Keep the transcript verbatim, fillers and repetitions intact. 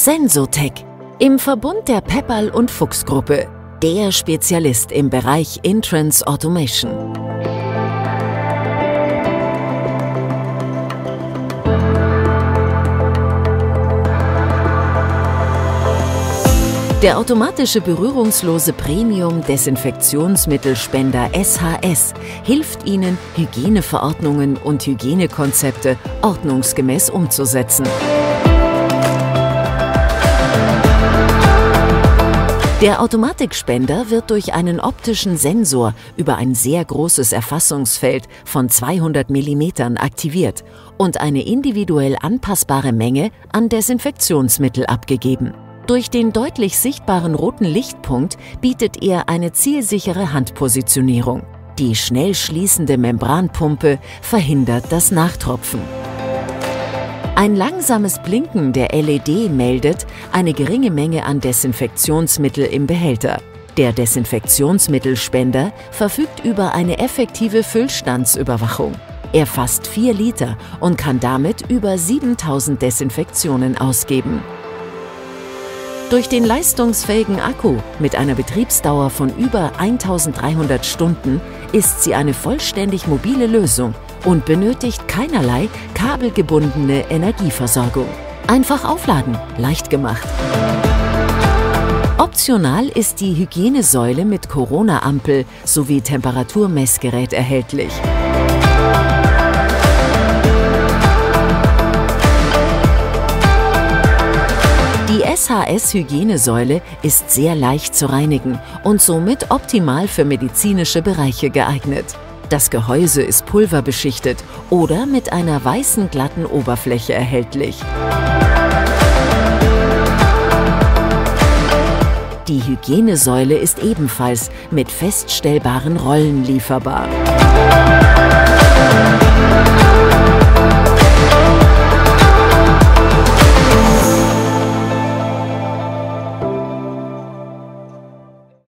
Sensotec im Verbund der Pepperl und Fuchs Gruppe, der Spezialist im Bereich Entrance Automation. Der automatische berührungslose Premium-Desinfektionsmittelspender S H S hilft Ihnen, Hygieneverordnungen und Hygienekonzepte ordnungsgemäß umzusetzen. Der Automatikspender wird durch einen optischen Sensor über ein sehr großes Erfassungsfeld von zweihundert Millimetern aktiviert und eine individuell anpassbare Menge an Desinfektionsmittel abgegeben. Durch den deutlich sichtbaren roten Lichtpunkt bietet er eine zielsichere Handpositionierung. Die schnell schließende Membranpumpe verhindert das Nachtropfen. Ein langsames Blinken der L E D meldet eine geringe Menge an Desinfektionsmittel im Behälter. Der Desinfektionsmittelspender verfügt über eine effektive Füllstandsüberwachung. Er fasst vier Liter und kann damit über siebentausend Desinfektionen ausgeben. Durch den leistungsfähigen Akku mit einer Betriebsdauer von über eintausenddreihundert Stunden ist sie eine vollständig mobile Lösung und benötigt keinerlei kabelgebundene Energieversorgung. Einfach aufladen, leicht gemacht. Optional ist die Hygienesäule mit Corona-Ampel sowie Temperaturmessgerät erhältlich. Die S H S-Hygienesäule ist sehr leicht zu reinigen und somit optimal für medizinische Bereiche geeignet. Das Gehäuse ist pulverbeschichtet oder mit einer weißen, glatten Oberfläche erhältlich. Die Hygienesäule ist ebenfalls mit feststellbaren Rollen lieferbar.